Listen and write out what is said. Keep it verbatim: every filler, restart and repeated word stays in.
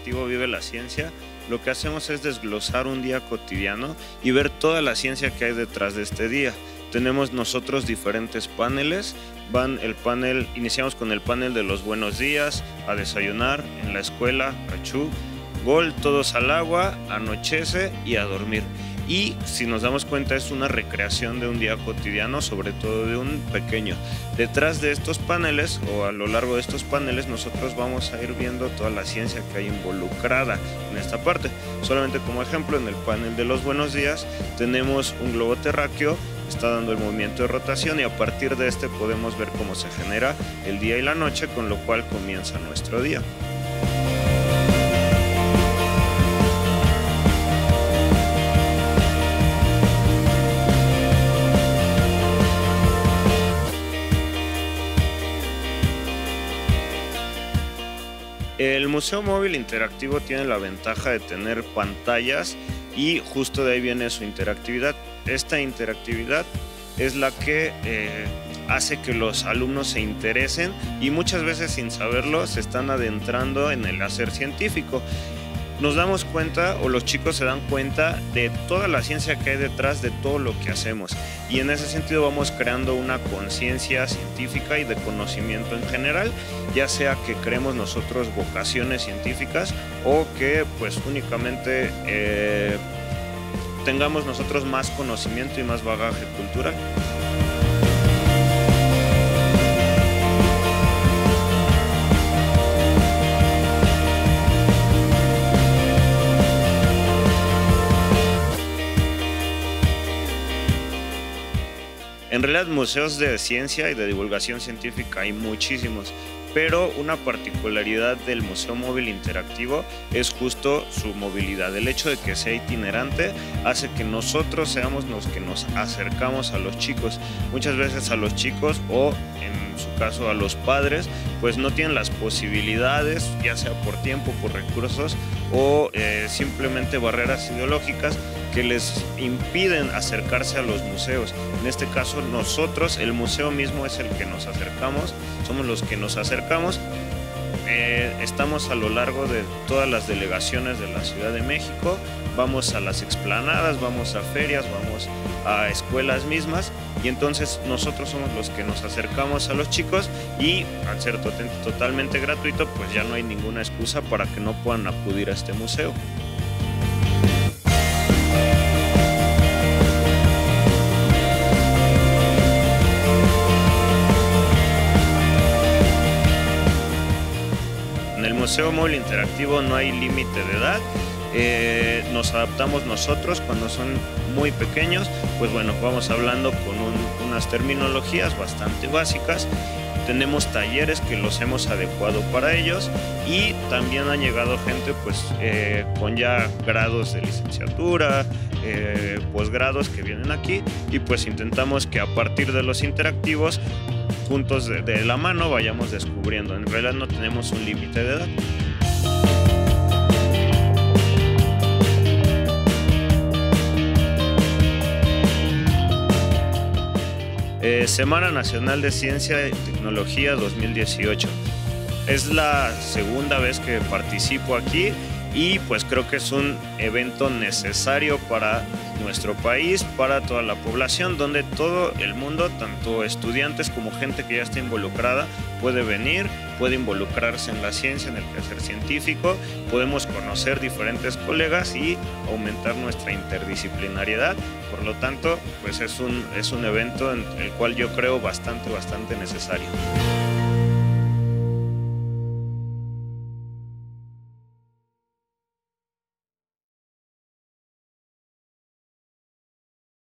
Interactivo Vive la Ciencia, lo que hacemos es desglosar un día cotidiano y ver toda la ciencia que hay detrás de este día. Tenemos nosotros diferentes paneles. Van el panel, iniciamos con el panel de los buenos días, a desayunar, en la escuela, achú, gol, todos al agua, anochece y a dormir. Y si nos damos cuenta es una recreación de un día cotidiano, sobre todo de un pequeño. Detrás de estos paneles o a lo largo de estos paneles nosotros vamos a ir viendo toda la ciencia que hay involucrada en esta parte. Solamente como ejemplo, en el panel de los buenos días tenemos un globo terráqueo, está dando el movimiento de rotación y a partir de este podemos ver cómo se genera el día y la noche, con lo cual comienza nuestro día. El Museo Móvil Interactivo tiene la ventaja de tener pantallas y justo de ahí viene su interactividad. Esta interactividad es la que eh, hace que los alumnos se interesen y muchas veces sin saberlo se están adentrando en el hacer científico. Nos damos cuenta, o los chicos se dan cuenta, de toda la ciencia que hay detrás de todo lo que hacemos. Y en ese sentido vamos creando una conciencia científica y de conocimiento en general, ya sea que creemos nosotros vocaciones científicas o que pues únicamente eh, tengamos nosotros más conocimiento y más bagaje cultural. En realidad, museos de ciencia y de divulgación científica hay muchísimos, pero una particularidad del Museo Móvil Interactivo es justo su movilidad. El hecho de que sea itinerante hace que nosotros seamos los que nos acercamos a los chicos. Muchas veces a los chicos, o en su caso a los padres, pues no tienen las posibilidades, ya sea por tiempo, por recursos o eh, simplemente barreras ideológicas que les impiden acercarse a los museos. En este caso nosotros, el museo mismo es el que nos acercamos, somos los que nos acercamos. Eh, estamos a lo largo de todas las delegaciones de la Ciudad de México, vamos a las explanadas, vamos a ferias, vamos a escuelas mismas y entonces nosotros somos los que nos acercamos a los chicos y al ser to- totalmente gratuito pues ya no hay ninguna excusa para que no puedan acudir a este museo. En el Museo Móvil Interactivo no hay límite de edad, eh, nos adaptamos nosotros cuando son muy pequeños, pues bueno, vamos hablando con un, unas terminologías bastante básicas, tenemos talleres que los hemos adecuado para ellos y también ha llegado gente pues eh, con ya grados de licenciatura, eh, posgrados que vienen aquí y pues intentamos que a partir de los interactivos juntos de, de la mano vayamos descubriendo. En realidad no tenemos un límite de edad. Eh, Semana Nacional de Ciencia y Tecnología dos mil dieciocho. Es la segunda vez que participo aquí y pues creo que es un evento necesario para nuestro país, para toda la población, donde todo el mundo, tanto estudiantes como gente que ya está involucrada, puede venir, puede involucrarse en la ciencia, en el quehacer científico, podemos conocer diferentes colegas y aumentar nuestra interdisciplinariedad. Por lo tanto, pues es un, es un evento en el cual yo creo bastante, bastante necesario.